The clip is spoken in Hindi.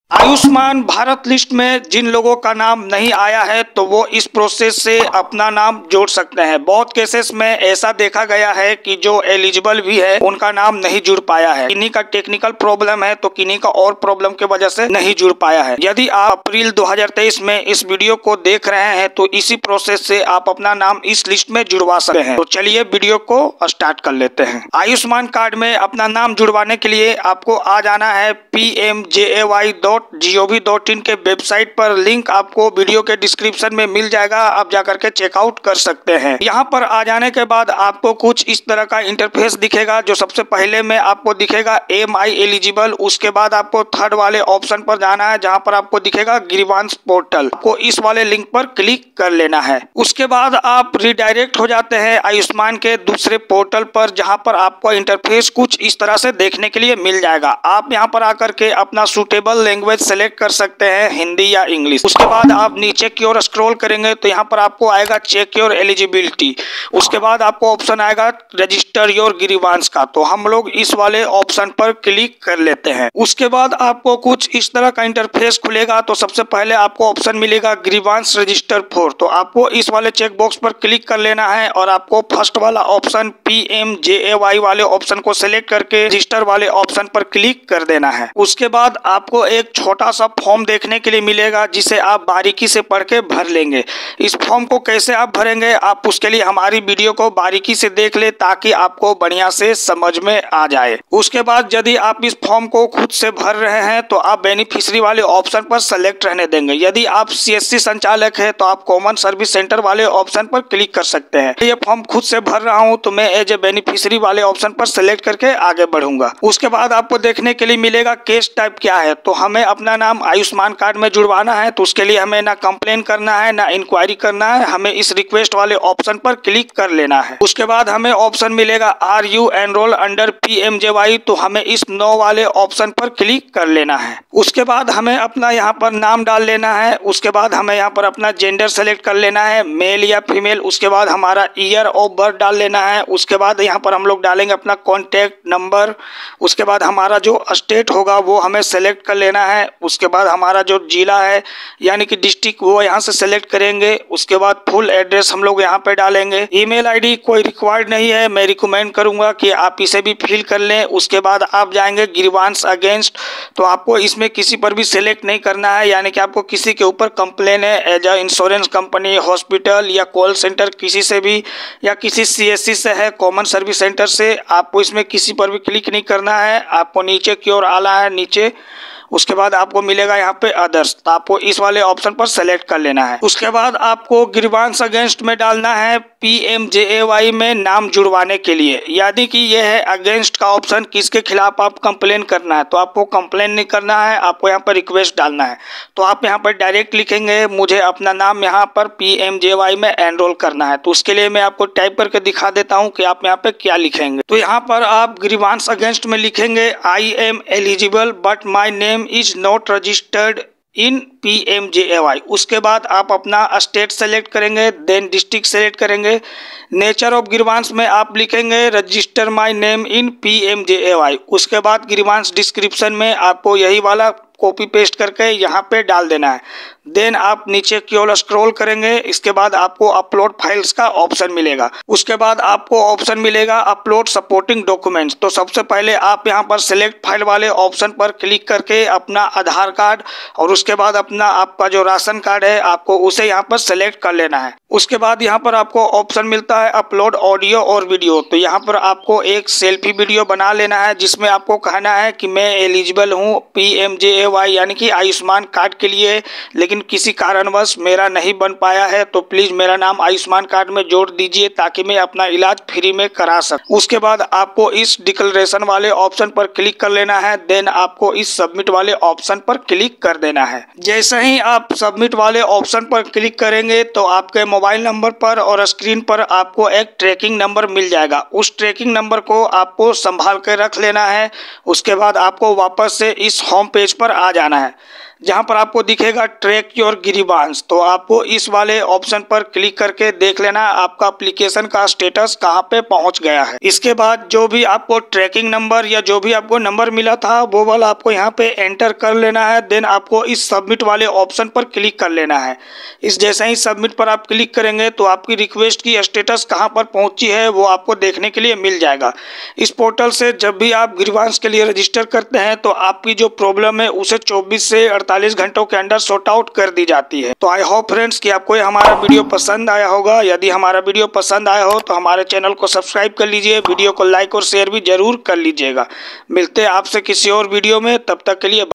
आयुष्मान भारत लिस्ट में जिन लोगों का नाम नहीं आया है तो वो इस प्रोसेस से अपना नाम जोड़ सकते हैं। बहुत केसेस में ऐसा देखा गया है कि जो एलिजिबल भी है उनका नाम नहीं जुड़ पाया है। किन्हीं का टेक्निकल प्रॉब्लम है तो किन्हीं का और प्रॉब्लम की वजह से नहीं जुड़ पाया है। यदि आप अप्रैल 2023 में इस वीडियो को देख रहे हैं तो इसी प्रोसेस से आप अपना नाम इस लिस्ट में जुड़वा सकते हैं। तो चलिए वीडियो को स्टार्ट कर लेते हैं। आयुष्मान कार्ड में अपना नाम जुड़वाने के लिए आपको आ जाना है pmjay.gov.in के वेबसाइट पर। लिंक आपको वीडियो के डिस्क्रिप्शन में मिल जाएगा, आप जाकर के चेकआउट कर सकते हैं। यहाँ पर आ जाने के बाद आपको कुछ इस तरह का इंटरफेस दिखेगा। जो सबसे पहले में आपको दिखेगा एम आई एलिजिबल, उसके बाद आपको थर्ड वाले ऑप्शन पर जाना है जहाँ पर आपको दिखेगा ग्रीवांस पोर्टल। आपको इस वाले लिंक पर क्लिक कर लेना है। उसके बाद आप रिडायरेक्ट हो जाते हैं आयुष्मान के दूसरे पोर्टल पर, जहाँ पर आपको इंटरफेस कुछ इस तरह से देखने के लिए मिल जाएगा। आप यहाँ पर आकर के अपना सूटेबल लैंग्वेज सेलेक्ट कर सकते हैं, हिंदी या इंग्लिश। उसके बाद आप नीचे की ओर स्क्रॉल करेंगे तो यहाँ पर आपको आएगा चेक योर एलिजिबिलिटी। उसके बाद आपको ऑप्शन आएगा रजिस्टर योर ग्रीवांस का, तो हम लोग इस वाले ऑप्शन पर क्लिक कर लेते हैं। उसके बाद आपको कुछ इस तरह का इंटरफेस खुलेगा। तो सबसे पहले आपको ऑप्शन मिलेगा ग्रीवांस रजिस्टर फॉर, तो आपको इस वाले चेक बॉक्स पर क्लिक कर लेना है और आपको फर्स्ट वाला ऑप्शन PMJAY वाले ऑप्शन को सिलेक्ट करके रजिस्टर वाले ऑप्शन पर क्लिक कर देना है। उसके बाद आपको एक छोटा सा फॉर्म देखने के लिए मिलेगा जिसे आप बारीकी से पढ़ के भर लेंगे। इस फॉर्म को कैसे आप भरेंगे, आप उसके लिए हमारी वीडियो को बारीकी से देख ले ताकि आपको बढ़िया से समझ में आ जाए। उसके बाद यदि आप इस फॉर्म को खुद से भर रहे हैं तो आप बेनिफिशियरी वाले ऑप्शन पर सेलेक्ट रहने देंगे। यदि आप CSC संचालक है तो आप कॉमन सर्विस सेंटर वाले ऑप्शन पर क्लिक कर सकते हैं। ये फॉर्म खुद से भर रहा हूँ तो मैं एज ए बेनिफिशियरी वाले ऑप्शन पर सेलेक्ट करके आगे बढ़ूंगा। उसके बाद आपको देखने के लिए मिलेगा केस टाइप क्या है, तो हमें अपना नाम आयुष्मान कार्ड में जुड़वाना है। तो उसके लिए हमें ना कंप्लेन करना है ना इंक्वायरी करना है, हमें इस रिक्वेस्ट वाले ऑप्शन पर क्लिक कर लेना है। उसके बाद हमें ऑप्शन मिलेगा are you enrol under PMJY, तो हमें इस नो वाले ऑप्शन पर क्लिक कर लेना है। उसके बाद हमें अपना यहाँ पर नाम डाल लेना है। उसके बाद हमें यहाँ पर अपना जेंडर सेलेक्ट कर लेना है, मेल या फीमेल। उसके बाद हमारा ईयर ऑफ बर्थ डाल लेना है। उसके बाद यहाँ पर हम लोग डालेंगे अपना कॉन्टैक्ट नंबर। उसके बाद हमारा जो स्टेट होगा वो हमें सेलेक्ट कर लेना है। उसके बाद हमारा जो जिला है यानी कि डिस्ट्रिक्ट वो यहाँ से सेलेक्ट करेंगे। उसके बाद फुल एड्रेस हम लोग यहाँ पे डालेंगे। ईमेल आईडी कोई रिक्वायर्ड नहीं है, मैं रिकमेंड करूंगा कि आप इसे भी फिल कर लें। उसके बाद आप जाएंगे ग्रीवांस अगेंस्ट, तो आपको इसमें किसी पर भी सेलेक्ट नहीं करना है, यानी कि आपको किसी के ऊपर कंप्लेन है as a insurance company, hospital या कॉल सेंटर किसी से भी, या किसी CSC से है कॉमन सर्विस सेंटर से, आपको इसमें किसी पर भी क्लिक नहीं करना है। आपको नीचे की ओर आना है नीचे। उसके बाद आपको मिलेगा यहाँ पे अदर्स, तो आपको इस वाले ऑप्शन पर सेलेक्ट कर लेना है। उसके बाद आपको ग्रीवांस अगेंस्ट में डालना है PMJAY में नाम जुड़वाने के लिए, यानी कि यह है अगेंस्ट का ऑप्शन, किसके खिलाफ आप कंप्लेन करना है। तो आपको कंप्लेन नहीं करना है, आपको यहाँ पर रिक्वेस्ट डालना है। तो आप यहाँ पर डायरेक्ट लिखेंगे मुझे अपना नाम यहाँ पर PMJAY में एनरोल करना है। तो उसके लिए मैं आपको टाइप करके दिखा देता हूँ कि आप यहाँ पे क्या लिखेंगे। तो यहाँ पर आप ग्रीवांस अगेंस्ट में लिखेंगे I am eligible but my name is not registered in PMJAY। उसके बाद आप अपना स्टेट सेलेक्ट करेंगे, देन डिस्ट्रिक्ट सेलेक्ट करेंगे। नेचर ऑफ ग्रीवांस में आप लिखेंगे register my name in PMJAY। उसके बाद ग्रीवांस डिस्क्रिप्शन में आपको यही वाला कॉपी पेस्ट करके यहाँ पे डाल देना है। देन आप नीचे की ओर स्क्रॉल करेंगे, इसके बाद आपको अपलोड फाइल्स का ऑप्शन मिलेगा। उसके बाद आपको ऑप्शन मिलेगा अपलोड सपोर्टिंग डॉक्यूमेंट्स। तो सबसे पहले आप यहाँ पर सिलेक्ट फाइल वाले ऑप्शन पर क्लिक करके अपना आधार कार्ड और उसके बाद अपना आपका जो राशन कार्ड है आपको उसे यहाँ पर सिलेक्ट कर लेना है। उसके बाद यहाँ पर आपको ऑप्शन मिलता है अपलोड ऑडियो और वीडियो। तो यहाँ पर आपको एक सेल्फी वीडियो बना लेना है जिसमें आपको कहना है कि मैं एलिजिबल हूँ PMJAY यानी कि आयुष्मान कार्ड के लिए, लेकिन किसी कारणवश मेरा नहीं बन पाया है, तो प्लीज मेरा नाम आयुष्मान कार्ड में जोड़ दीजिए ताकि मैं अपना इलाज फ्री में करा सकूं। उसके बाद आपको इस डिक्लेरेशन वाले ऑप्शन पर क्लिक कर लेना है। देन आपको इस सबमिट वाले ऑप्शन पर क्लिक कर देना है। जैसे ही आप सबमिट वाले ऑप्शन पर क्लिक करेंगे तो आपके मोबाइल नंबर पर और स्क्रीन पर आपको एक ट्रैकिंग नंबर मिल जाएगा। उस ट्रैकिंग नंबर को आपको संभाल कर रख लेना है। उसके बाद आपको वापस से इस होम पेज पर आ जाना है। जहां पर आपको दिखेगा ट्रैक योर ग्रीवांस। तो आपको इस वाले ऑप्शन पर क्लिक करके देख लेना आपका एप्लीकेशन का स्टेटस कहां पे पहुंच गया है। इसके बाद जो भी आपको ट्रैकिंग नंबर या जो भी आपको नंबर मिला था वो वाला आपको यहाँ पे एंटर कर लेना है। देन आपको इस सबमिट वाले ऑप्शन पर क्लिक कर लेना है। इस जैसे ही सबमिट पर आप क्लिक करेंगे तो आपकी रिक्वेस्ट की स्टेटस कहां पर पहुंची है वो आपको देखने के लिए मिल जाएगा। इस पोर्टल से जब भी आप ग्रीवांस के लिए रजिस्टर करते हैं तो आपकी जो प्रॉब्लम है उसे 24 से 48 घंटों के अंदर सॉर्ट आउट कर दी जाती है। तो आई होप फ्रेंड्स कि आपको हमारा वीडियो पसंद आया होगा। यदि हमारा वीडियो पसंद आया हो तो हमारे चैनल को सब्सक्राइब कर लीजिए, वीडियो को लाइक और शेयर भी जरूर कर लीजिएगा। मिलते हैं आपसे किसी और वीडियो में, तब तक के लिए